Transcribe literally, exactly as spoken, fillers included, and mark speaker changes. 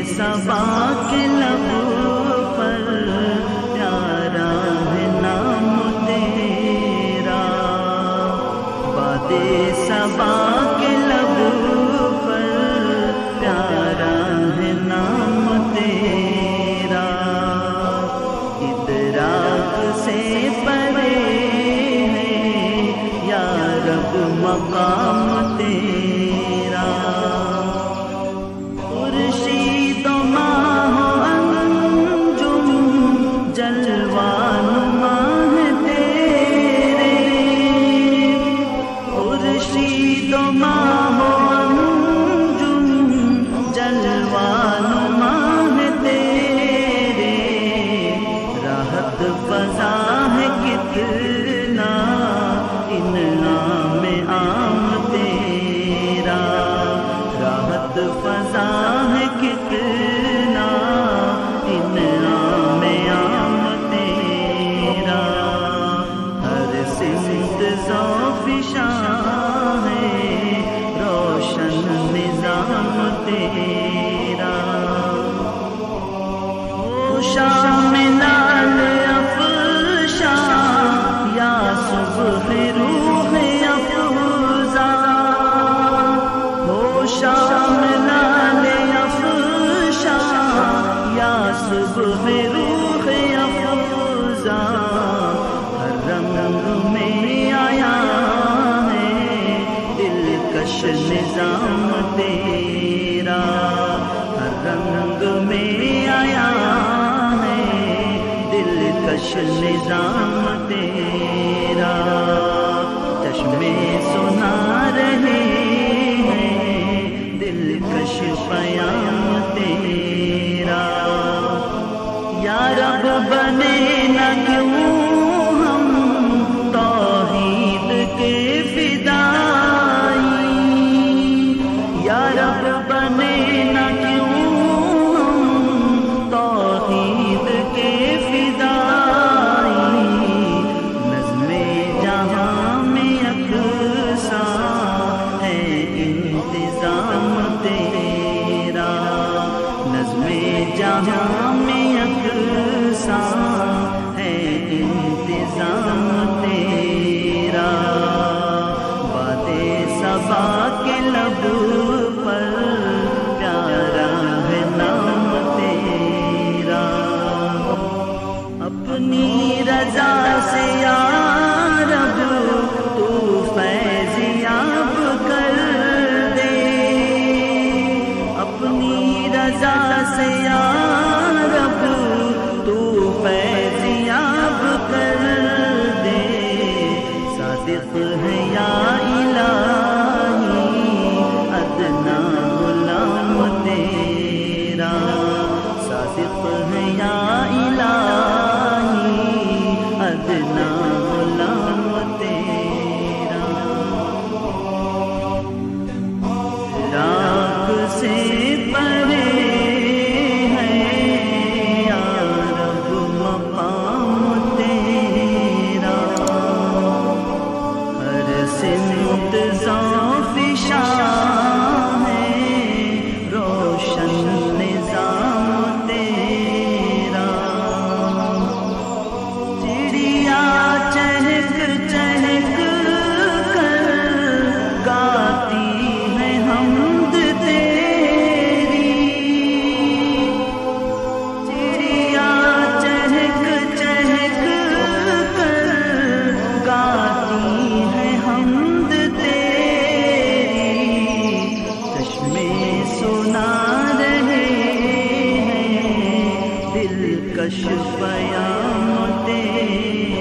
Speaker 1: صبا کے لب پر پیارا ہے نام تیرا، باد صبا کے لب پر پیارا ہے نام تیرا، ادراک سے پرے ہے یا رب مقام تیرا، خورشید و ماہ و انجم جلوہ نما ہے تیرے، خورشید و ماہ و انجم جلوہ نما ہے تیرے، راحت فضا ہے کتنا انعام عام تیرا، راحت فضا ہے کتنا انعام عام تیرا، ہر سمت ذوق شاہ ہے روشن نظام تیرا، شام لال افشاں یا صبح روح افزا، ہو شام لال افشاں یا صبح روح افزا، ہر رنگ میں آیا ہے دلکش نظام تیرا، ہر رنگ میں آیا ہے دلکش نظام تیرا، چشمے سنا رہے ہیں دلکش پیام تیرا، یا رب بنے نہ کیوں ہم توحید کے فدائی، یا رب بنے نہ کیوں ہم توحید کے فدائی، نظم جہاں میں یکساں ہے انتظام تیرا، نظم جہاں میں یکساں ہے انتظام تیرا، باد صبا کے لب پر پیارا ہے نام تیرا، اپنی رضا سے یا رب تو فیض یاب کر دے، اپنی رضا سے یا رب تو فیض یاب کر دے، صادق ہے یا الہی ادنا غلام تیرا، صادق ہے یا الہی ادنا غلام تیرا، راک سے پرے ہے یا رب مقام تیرا، ہر سمت ذوق شاہ ہے روشن نظام تیرا، چڑیا چہک چہک کر گاتی ہے حمد تیری، چڑیا چہک چہک کر گاتی ہے حمد تیری، چشمے سنا رہے ہیں دلکش پیام تیرا،